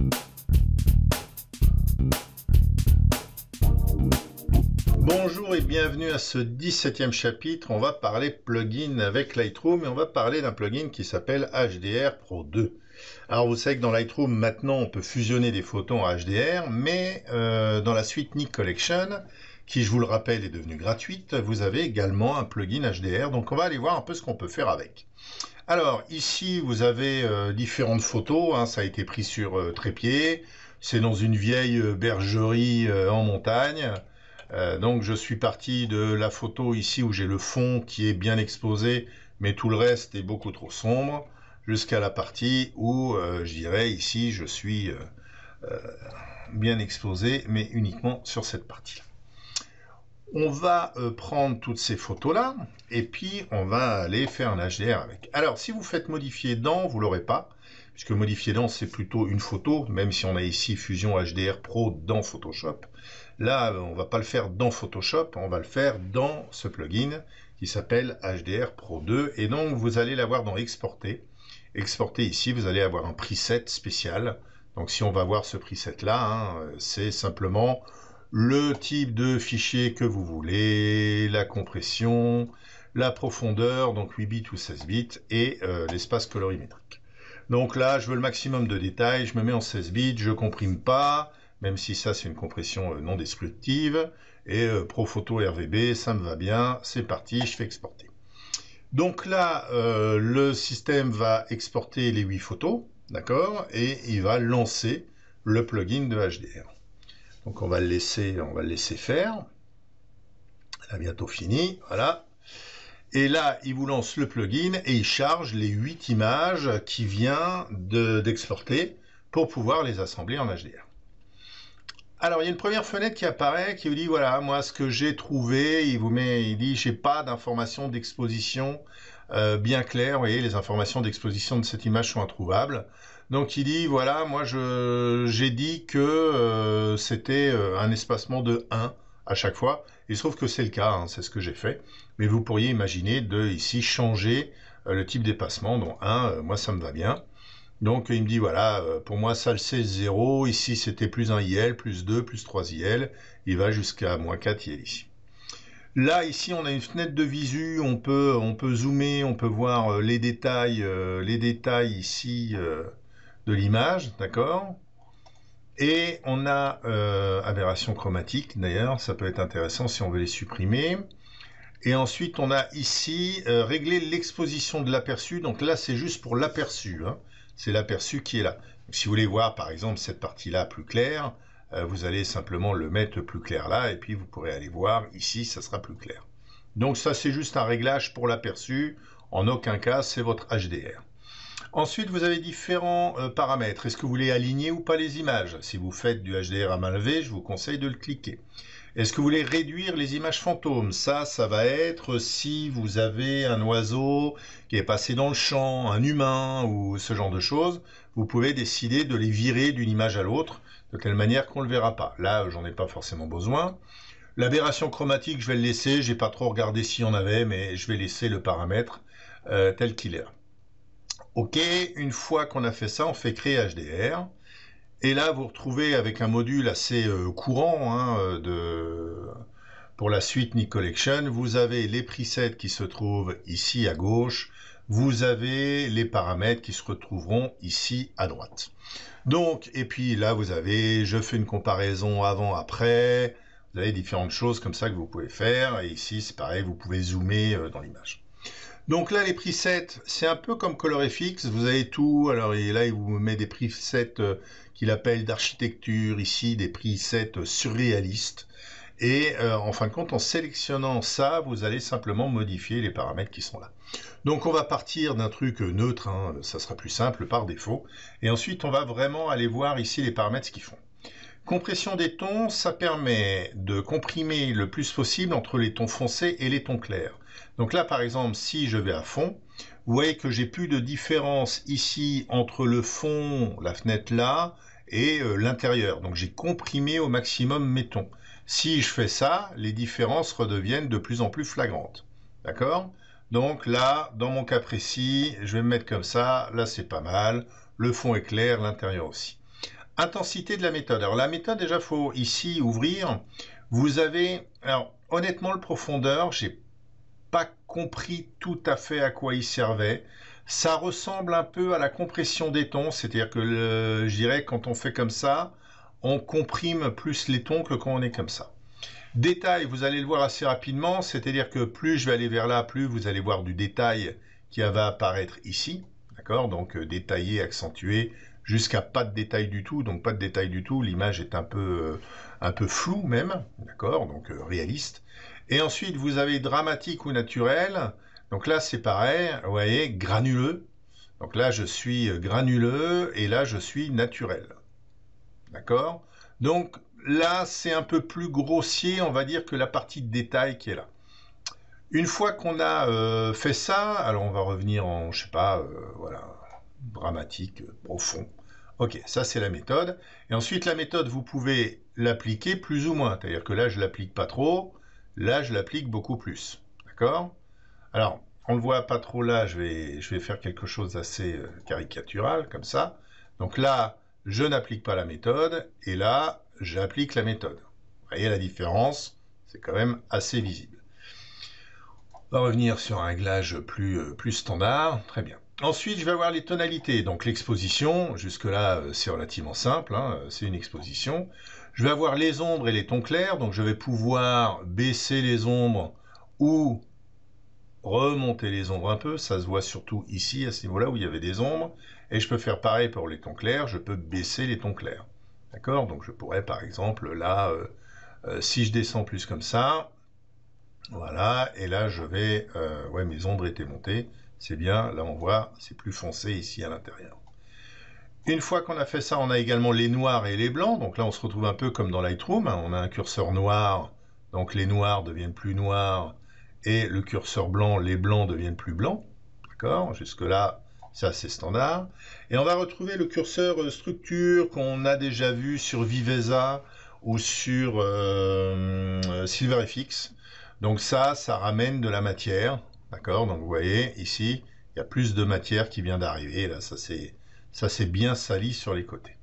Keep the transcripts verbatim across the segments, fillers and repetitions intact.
Bonjour et bienvenue à ce dix-septième chapitre. On va parler plugin avec Lightroom et on va parler d'un plugin qui s'appelle H D R Pro deux. Alors vous savez que dans Lightroom maintenant on peut fusionner des photos en H D R, mais euh, dans la suite Nik Collection, qui je vous le rappelle est devenue gratuite, vous avez également un plugin H D R, donc on va aller voir un peu ce qu'on peut faire avec. Alors ici vous avez euh, différentes photos, hein, ça a été pris sur euh, trépied, c'est dans une vieille euh, bergerie euh, en montagne. Euh, donc je suis parti de la photo ici où j'ai le fond qui est bien exposé, mais tout le reste est beaucoup trop sombre, jusqu'à la partie où euh, je dirais ici je suis euh, euh, bien exposé, mais uniquement sur cette partie-là. On va euh, prendre toutes ces photos-là, et puis on va aller faire un H D R avec. Alors si vous faites modifier dans, vous l'aurez pas, puisque modifier dans c'est plutôt une photo, même si on a ici Fusion H D R Pro dans Photoshop. Là, on va pas le faire dans Photoshop, on va le faire dans ce plugin qui s'appelle H D R Pro deux. Et donc, vous allez l'avoir dans Exporter. Exporter ici, vous allez avoir un preset spécial. Donc, si on va voir ce preset-là, hein, c'est simplement le type de fichier que vous voulez, la compression, la profondeur, donc huit bits ou seize bits, et euh, l'espace colorimétrique. Donc là, je veux le maximum de détails, je me mets en seize bits, je comprime pas, même si ça c'est une compression non destructive, et euh, Profoto R V B, ça me va bien, c'est parti, je fais exporter. Donc là, euh, le système va exporter les huit photos, d'accord, et il va lancer le plugin de H D R. Donc on va le laisser, on va le laisser faire. Il a bientôt fini, voilà. Et là, il vous lance le plugin et il charge les huit images qui vient d'exporter pour pouvoir les assembler en H D R. Alors, il y a une première fenêtre qui apparaît, qui vous dit, voilà, moi, ce que j'ai trouvé, il vous met, il dit, j'ai pas d'informations d'exposition euh, bien claires. Vous voyez, les informations d'exposition de cette image sont introuvables. Donc, il dit, voilà, moi, je j'ai dit que euh, c'était euh, un espacement de un à chaque fois. Il se trouve que c'est le cas, hein, c'est ce que j'ai fait. Mais vous pourriez imaginer de, ici, changer euh, le type d'espacement. Donc, un, euh, moi, ça me va bien. Donc il me dit voilà, pour moi ça le c'est zéro, ici c'était plus un I L, plus deux, plus trois I L, il va jusqu'à moins quatre I L ici. Là ici on a une fenêtre de visu, on peut, on peut zoomer, on peut voir les détails, euh, les détails ici euh, de l'image, d'accord. Et on a euh, aberration chromatique d'ailleurs, ça peut être intéressant si on veut les supprimer. Et ensuite on a ici euh, régler l'exposition de l'aperçu, donc là c'est juste pour l'aperçu, hein. C'est l'aperçu qui est là. Donc, si vous voulez voir par exemple cette partie-là plus claire, euh, vous allez simplement le mettre plus clair là, et puis vous pourrez aller voir ici, ça sera plus clair. Donc ça c'est juste un réglage pour l'aperçu, en aucun cas c'est votre H D R. Ensuite vous avez différents euh, paramètres. Est-ce que vous voulez aligner ou pas les images? Si vous faites du H D R à main levée, je vous conseille de le cliquer. Est-ce que vous voulez réduire les images fantômes? Ça, ça va être si vous avez un oiseau qui est passé dans le champ, un humain ou ce genre de choses, vous pouvez décider de les virer d'une image à l'autre, de telle manière qu'on ne le verra pas. Là, j'en ai pas forcément besoin. L'aberration chromatique, je vais le laisser, j'ai pas trop regardé s'il y en avait, mais je vais laisser le paramètre euh, tel qu'il est là. Ok, une fois qu'on a fait ça, on fait créer H D R. Et là, vous retrouvez avec un module assez euh, courant hein, de... pour la suite Nik Collection, vous avez les presets qui se trouvent ici à gauche, vous avez les paramètres qui se retrouveront ici à droite. Donc, et puis là, vous avez, je fais une comparaison avant-après, vous avez différentes choses comme ça que vous pouvez faire, et ici, c'est pareil, vous pouvez zoomer euh, dans l'image. Donc là, les presets, c'est un peu comme ColorFX, vous avez tout. Alors et là, il vous met des presets euh, qu'il appelle d'architecture, ici des presets surréalistes. Et euh, en fin de compte, en sélectionnant ça, vous allez simplement modifier les paramètres qui sont là. Donc on va partir d'un truc neutre, hein, ça sera plus simple par défaut. Et ensuite, on va vraiment aller voir ici les paramètres qu'ils font. Compression des tons, ça permet de comprimer le plus possible entre les tons foncés et les tons clairs. Donc là, par exemple, si je vais à fond, vous voyez que j'ai plus de différence ici entre le fond, la fenêtre là, et euh, l'intérieur. Donc j'ai comprimé au maximum mes tons. Si je fais ça, les différences redeviennent de plus en plus flagrantes. D'accord? Donc là, dans mon cas précis, je vais me mettre comme ça. Là, c'est pas mal. Le fond est clair, l'intérieur aussi. Intensité de la méthode. Alors la méthode, déjà, il faut ici ouvrir. Vous avez, alors honnêtement, le profondeur, j'ai pas compris tout à fait à quoi il servait. Ça ressemble un peu à la compression des tons, c'est-à-dire que le, je dirais quand on fait comme ça, on comprime plus les tons que quand on est comme ça. Détail, vous allez le voir assez rapidement, c'est-à-dire que plus je vais aller vers là, plus vous allez voir du détail qui va apparaître ici, d'accord? Donc euh, détaillé, accentué, jusqu'à pas de détail du tout, donc pas de détail du tout, l'image est un peu, euh, un peu floue même, d'accord? Donc euh, réaliste. Et ensuite, vous avez dramatique ou naturel, donc là c'est pareil, vous voyez, granuleux, donc là je suis granuleux et là je suis naturel, d'accord? Donc là c'est un peu plus grossier, on va dire, que la partie de détail qui est là. Une fois qu'on a euh, fait ça, alors on va revenir en, je sais pas, euh, voilà, dramatique, euh, profond. Ok, ça c'est la méthode. Et ensuite la méthode, vous pouvez l'appliquer plus ou moins. C'est-à-dire que là je l'applique pas trop, là je l'applique beaucoup plus. D'accord? Alors, on le voit pas trop là, je vais, je vais faire quelque chose d'assez euh, caricatural, comme ça. Donc là, je n'applique pas la méthode, et là, j'applique la méthode. Vous voyez la différence? C'est quand même assez visible. On va revenir sur un réglage plus, euh, plus standard. Très bien. Ensuite, je vais avoir les tonalités. Donc l'exposition, jusque-là, euh, c'est relativement simple, hein, c'est une exposition. Je vais avoir les ombres et les tons clairs. Donc je vais pouvoir baisser les ombres ou remonter les ombres un peu. Ça se voit surtout ici, à ce niveau-là, où il y avait des ombres. Et je peux faire pareil pour les tons clairs. Je peux baisser les tons clairs. D'accord? Donc je pourrais, par exemple, là, euh, euh, si je descends plus comme ça, voilà, et là je vais, euh, ouais, mes ombres étaient montées, c'est bien, là on voit, c'est plus foncé ici à l'intérieur. Une fois qu'on a fait ça, on a également les noirs et les blancs, donc là on se retrouve un peu comme dans Lightroom, hein, on a un curseur noir, donc les noirs deviennent plus noirs, et le curseur blanc, les blancs deviennent plus blancs, d'accord, jusque là, ça c'est standard. Et on va retrouver le curseur structure qu'on a déjà vu sur Viveza ou sur euh, SilverFX. Donc ça, ça ramène de la matière, d'accord? Donc vous voyez, ici, il y a plus de matière qui vient d'arriver. Là, ça c'est bien sali sur les côtés.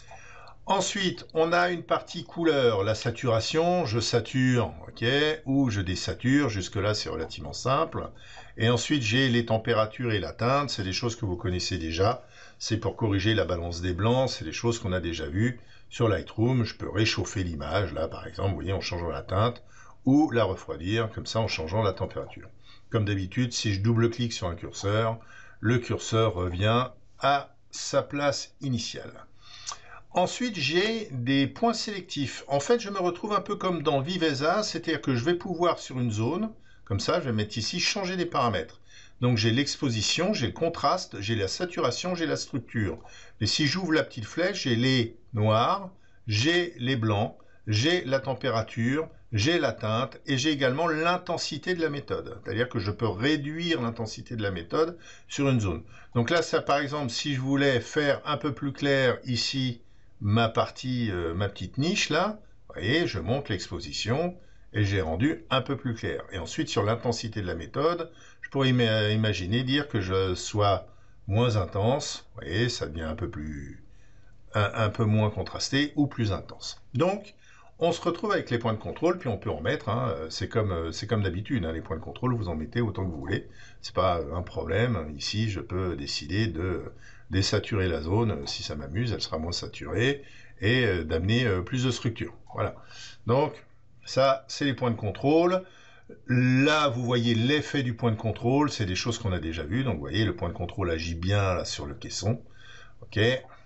Ensuite, on a une partie couleur, la saturation, je sature, ok, ou je désature, jusque-là c'est relativement simple. Et ensuite, j'ai les températures et la teinte, c'est des choses que vous connaissez déjà. C'est pour corriger la balance des blancs, c'est des choses qu'on a déjà vues sur Lightroom. Je peux réchauffer l'image, là par exemple, vous voyez, en changeant la teinte, ou la refroidir, comme ça en changeant la température. Comme d'habitude, si je double-clique sur un curseur, le curseur revient à sa place initiale. Ensuite, j'ai des points sélectifs. En fait, je me retrouve un peu comme dans Viveza, c'est-à-dire que je vais pouvoir sur une zone, comme ça, je vais mettre ici, changer des paramètres. Donc j'ai l'exposition, j'ai le contraste, j'ai la saturation, j'ai la structure. Mais si j'ouvre la petite flèche, j'ai les noirs, j'ai les blancs, j'ai la température, j'ai la teinte et j'ai également l'intensité de la méthode. C'est-à-dire que je peux réduire l'intensité de la méthode sur une zone. Donc là, ça par exemple, si je voulais faire un peu plus clair ici, ma partie, euh, ma petite niche là, vous voyez, je monte l'exposition et j'ai rendu un peu plus clair. Et ensuite, sur l'intensité de la méthode, je pourrais im imaginer dire que je sois moins intense, vous voyez, ça devient un peu plus, un, un peu moins contrasté ou plus intense. Donc, on se retrouve avec les points de contrôle, puis on peut en mettre, hein, c'est comme, c'est comme d'habitude, hein, les points de contrôle, vous en mettez autant que vous voulez, c'est pas un problème. Ici, je peux décider de désaturer la zone, si ça m'amuse, elle sera moins saturée, et euh, d'amener euh, plus de structure. Voilà. Donc, ça, c'est les points de contrôle. Là, vous voyez l'effet du point de contrôle, c'est des choses qu'on a déjà vues, donc vous voyez, le point de contrôle agit bien là sur le caisson. Ok.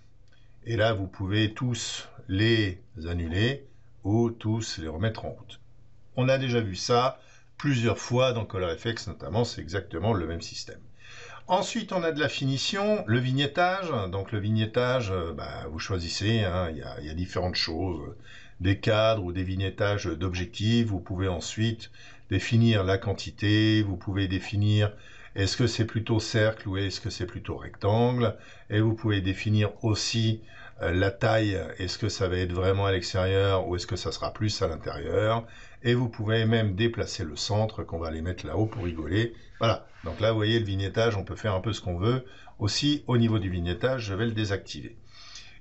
Et là, vous pouvez tous les annuler, ou tous les remettre en route. On a déjà vu ça plusieurs fois dans ColorFX notamment, c'est exactement le même système. Ensuite, on a de la finition, le vignettage. Donc le vignettage, bah, vous choisissez, hein, il y a, il y a différentes choses, des cadres ou des vignettages d'objectifs. Vous pouvez ensuite définir la quantité, vous pouvez définir est-ce que c'est plutôt cercle ou est-ce que c'est plutôt rectangle, et vous pouvez définir aussi euh, la taille, est-ce que ça va être vraiment à l'extérieur ou est-ce que ça sera plus à l'intérieur, et vous pouvez même déplacer le centre, qu'on va aller mettre là-haut pour rigoler. Voilà, donc là vous voyez le vignettage, on peut faire un peu ce qu'on veut. Aussi au niveau du vignettage, je vais le désactiver.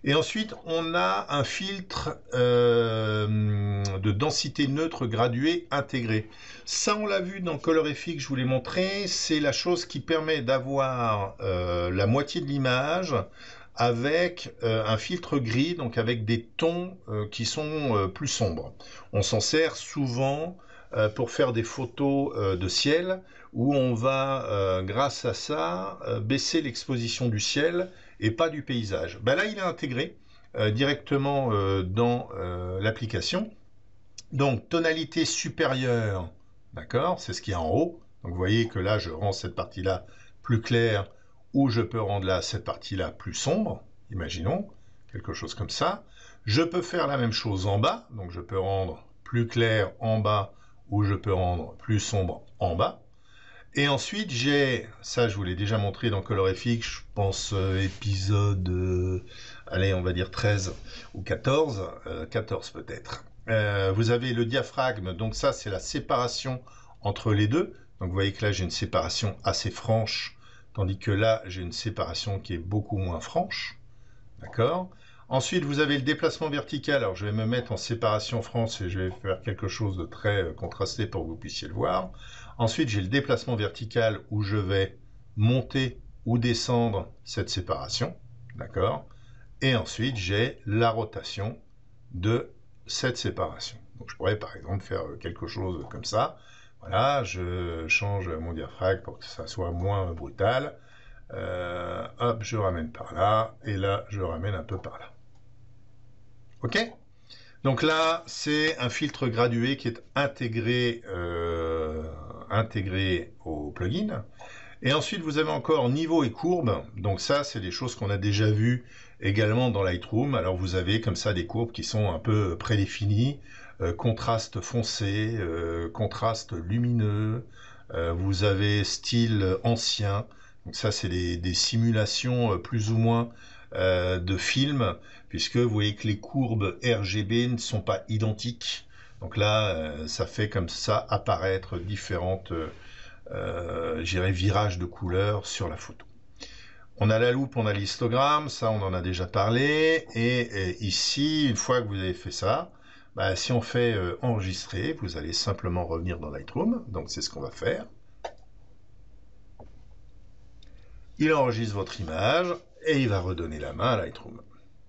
Et ensuite, on a un filtre euh, de densité neutre graduée intégré. Ça, on l'a vu dans Colorific, je vous l'ai montré. C'est la chose qui permet d'avoir euh, la moitié de l'image avec euh, un filtre gris, donc avec des tons euh, qui sont euh, plus sombres. On s'en sert souvent euh, pour faire des photos euh, de ciel, où on va, euh, grâce à ça, euh, baisser l'exposition du ciel et pas du paysage. Ben là, il est intégré euh, directement euh, dans euh, l'application. Donc, tonalité supérieure, d'accord, c'est ce qui est en haut. Donc, vous voyez que là, je rends cette partie-là plus claire, ou je peux rendre là cette partie-là plus sombre, imaginons, quelque chose comme ça. Je peux faire la même chose en bas, donc je peux rendre plus clair en bas, ou je peux rendre plus sombre en bas. Et ensuite, j'ai, ça je vous l'ai déjà montré dans Colorific, je pense euh, épisode, euh, allez, on va dire treize ou quatorze, euh, quatorze peut-être. Euh, vous avez le diaphragme, donc ça c'est la séparation entre les deux. Donc vous voyez que là j'ai une séparation assez franche, tandis que là j'ai une séparation qui est beaucoup moins franche. D'accord ? Ensuite, vous avez le déplacement vertical. Alors, je vais me mettre en séparation France et je vais faire quelque chose de très contrasté pour que vous puissiez le voir. Ensuite, j'ai le déplacement vertical où je vais monter ou descendre cette séparation. D'accord ? Et ensuite, j'ai la rotation de cette séparation. Donc, je pourrais, par exemple, faire quelque chose comme ça. Voilà, je change mon diaphragme pour que ça soit moins brutal. Euh, hop, je ramène par là. Et là, je ramène un peu par là. Ok, donc là, c'est un filtre gradué qui est intégré, euh, intégré au plugin. Et ensuite, vous avez encore niveau et courbe. Donc ça, c'est des choses qu'on a déjà vues également dans Lightroom. Alors vous avez comme ça des courbes qui sont un peu prédéfinies. Euh, contraste foncé, euh, contraste lumineux. Euh, vous avez style ancien. Donc ça, c'est des, des simulations euh, plus ou moins euh, de films, puisque vous voyez que les courbes R G B ne sont pas identiques. Donc là, euh, ça fait comme ça apparaître différentes, euh, j'irais, virages de couleurs sur la photo. On a la loupe, on a l'histogramme, ça on en a déjà parlé. Et, et ici, une fois que vous avez fait ça, bah, si on fait euh, enregistrer, vous allez simplement revenir dans Lightroom. Donc c'est ce qu'on va faire. Il enregistre votre image et il va redonner la main à Lightroom.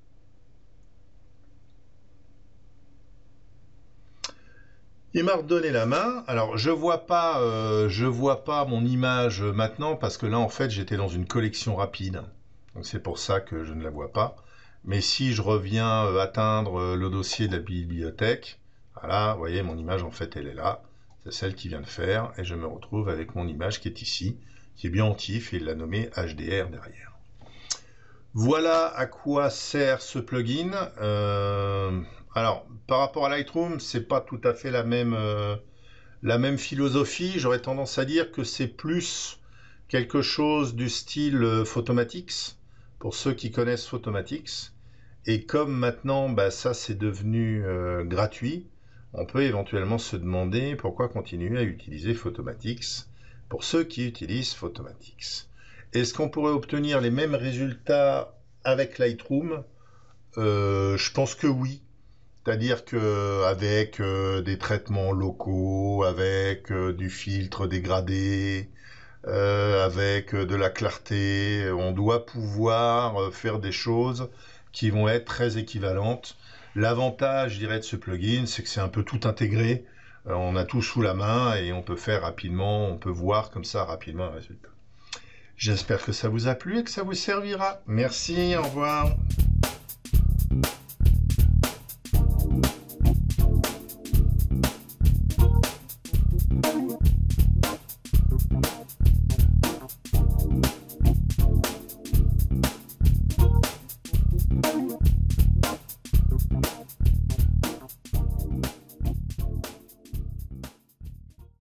Il m'a redonné la main. Alors je vois pas, euh, je vois pas mon image maintenant parce que là en fait j'étais dans une collection rapide. Donc c'est pour ça que je ne la vois pas. Mais si je reviens euh, atteindre euh, le dossier de la bibliothèque, voilà, vous voyez mon image en fait elle est là. C'est celle qui vient de faire et je me retrouve avec mon image qui est ici, qui est bien en tif et il l'a nommé H D R derrière. Voilà à quoi sert ce plugin. Euh, alors, par rapport à Lightroom, c'est pas tout à fait la même, euh, la même philosophie. J'aurais tendance à dire que c'est plus quelque chose du style euh, Photomatix, pour ceux qui connaissent Photomatix. Et comme maintenant, bah, ça c'est devenu euh, gratuit, on peut éventuellement se demander pourquoi continuer à utiliser Photomatix pour ceux qui utilisent Photomatix. Est-ce qu'on pourrait obtenir les mêmes résultats avec Lightroom? euh, Je pense que oui. C'est-à-dire qu'avec euh, des traitements locaux, avec euh, du filtre dégradé, euh, avec euh, de la clarté, on doit pouvoir euh, faire des choses qui vont être très équivalentes. L'avantage, je dirais, de ce plugin, c'est que c'est un peu tout intégré. Euh, on a tout sous la main et on peut faire rapidement, on peut voir comme ça rapidement un résultat. J'espère que ça vous a plu et que ça vous servira. Merci, au revoir.